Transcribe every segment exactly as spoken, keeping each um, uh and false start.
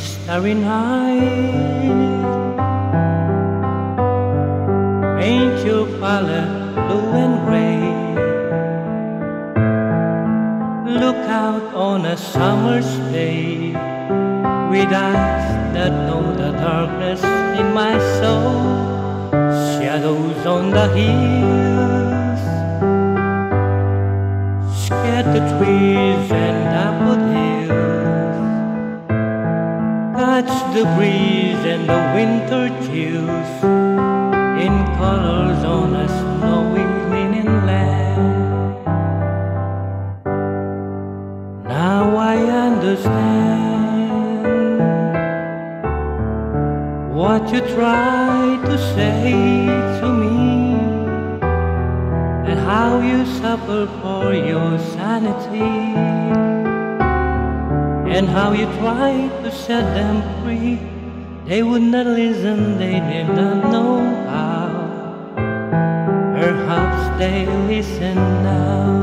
starry night, paint your palette blue and gray. Look out on a summer's day with eyes that know the darkness in my soul. Shadows on the hills, scattered trees and dappled hills, catch the breeze and the winter chills in colors on a snowy linen land. Now I understand what you tried to say to me, and how you suffer for your sanity, and how you tried to set them free. They would not listen, they did not know how. Perhaps they listen now.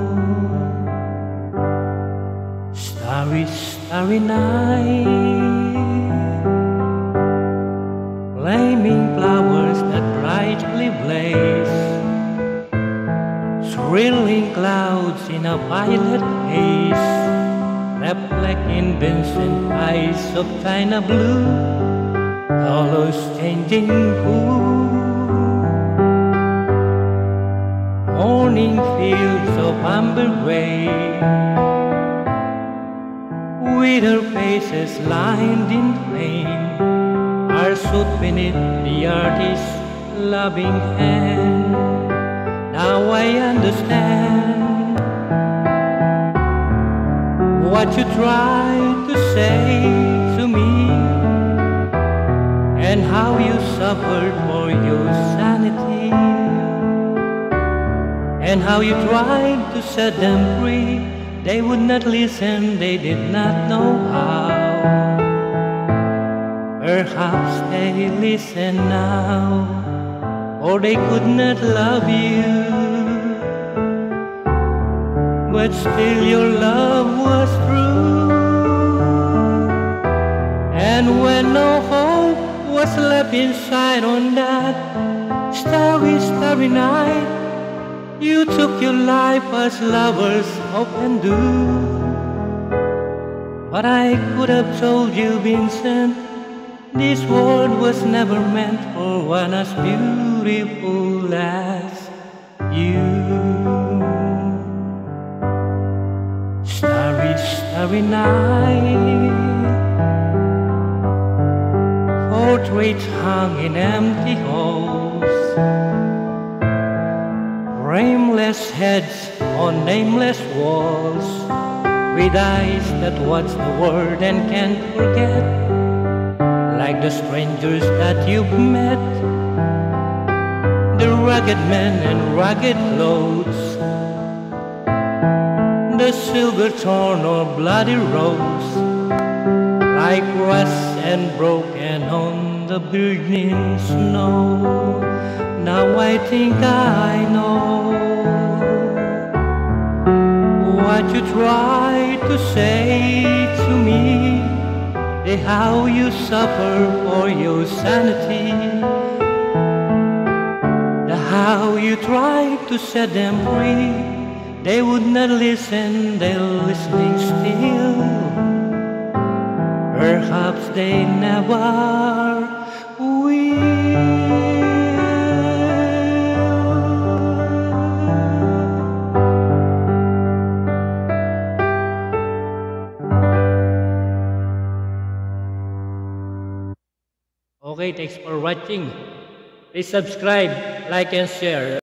Starry, starry night, flaming flowers that brightly blaze, swirling clouds in a violet haze, reflecting Vincent eyes of china blue, colors changing hue. Morning fields of amber gray, with her faces lined in flame, are stood beneath the artist's loving hand. Now I understand what you tried to say to me, and how you suffered for your sanity, and how you tried to set them free. They would not listen, they did not know how. Perhaps they listen now, or they could not love you, but still your love was true. And when no hope was left inside on that starry, starry night, you took your life as lovers often do. But I could have told you, Vincent, this world was never meant for one as beautiful as you. Starry, starry night, portraits hung in empty halls, frameless heads on nameless walls, with eyes that watch the world and can't forget, like the strangers that you've met, the rugged men in rugged clothes, the silver thorn or bloody rose, like rust and broken on the burning snow. Now I think I know what you tried to say to me, and how you suffer for your sanity, the how you tried to set them free. They would not listen, they're listening still. Perhaps they never will. Okay, thanks for watching. Please subscribe, like, and share.